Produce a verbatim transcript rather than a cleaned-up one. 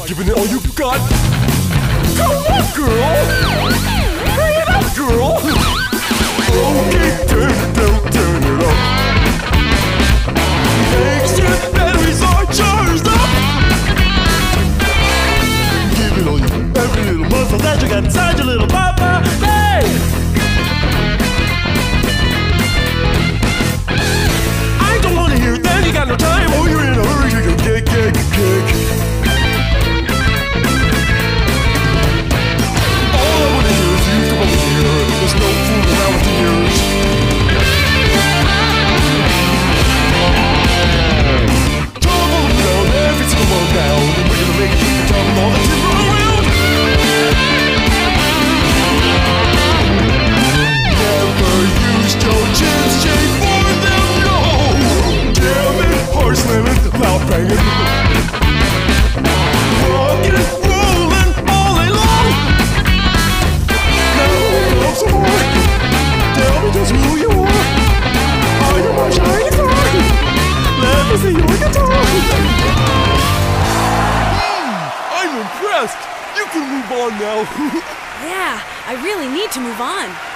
giving it all you've got. Come on, girl! Bring it up, girl! Okay, turn it down, turn it up. Make sure the batteries are charged up. Give it all you got, every little muscle that you got inside your little papa. Hey! I don't wanna hear that, you got no time. Oh, you're in a hurry, you can kick, kick, kick. All I wanna hear is you come over here. There's no fooling around with the ears. Tumble down, every single one down, and we're gonna make it keep tumbling all the timber around. Never used your chins, shake for them, no. Damn it, horse slamming, loud banging. Rockin', rollin', all day long. Now love some more. Tell me just who you are. Are you my shiny star? Let me see your guitar. Mm, I'm impressed. You can move on now. Yeah, I really need to move on.